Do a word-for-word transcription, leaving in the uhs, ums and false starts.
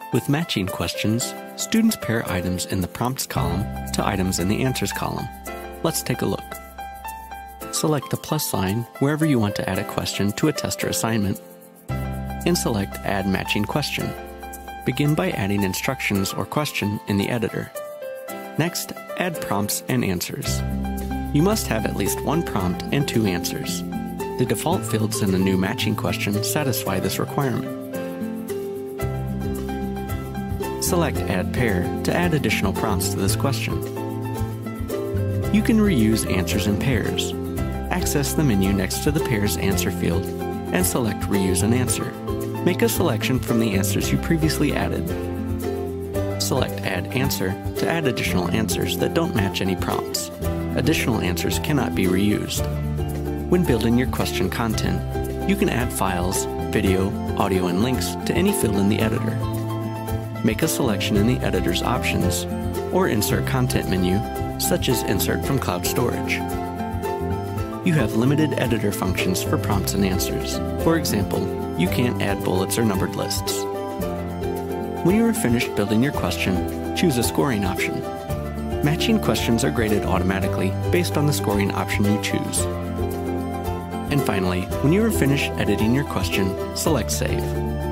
With matching questions, students pair items in the prompts column to items in the answers column. Let's take a look. Select the plus sign wherever you want to add a question to a test or assignment, and select Add Matching Question. Begin by adding instructions or question in the editor. Next, add prompts and answers. You must have at least one prompt and two answers. The default fields in the new matching question satisfy this requirement. Select Add Pair to add additional prompts to this question. You can reuse answers in pairs. Access the menu next to the Pairs Answer field and select Reuse an Answer. Make a selection from the answers you previously added. Select Add Answer to add additional answers that don't match any prompts. Additional answers cannot be reused. When building your question content, you can add files, video, audio, and links to any field in the editor. Make a selection in the editor's options or Insert Content menu, such as Insert from Cloud Storage. You have limited editor functions for prompts and answers. For example, you can't add bullets or numbered lists. When you are finished building your question, choose a scoring option. Matching questions are graded automatically based on the scoring option you choose. And finally, when you are finished editing your question, select Save.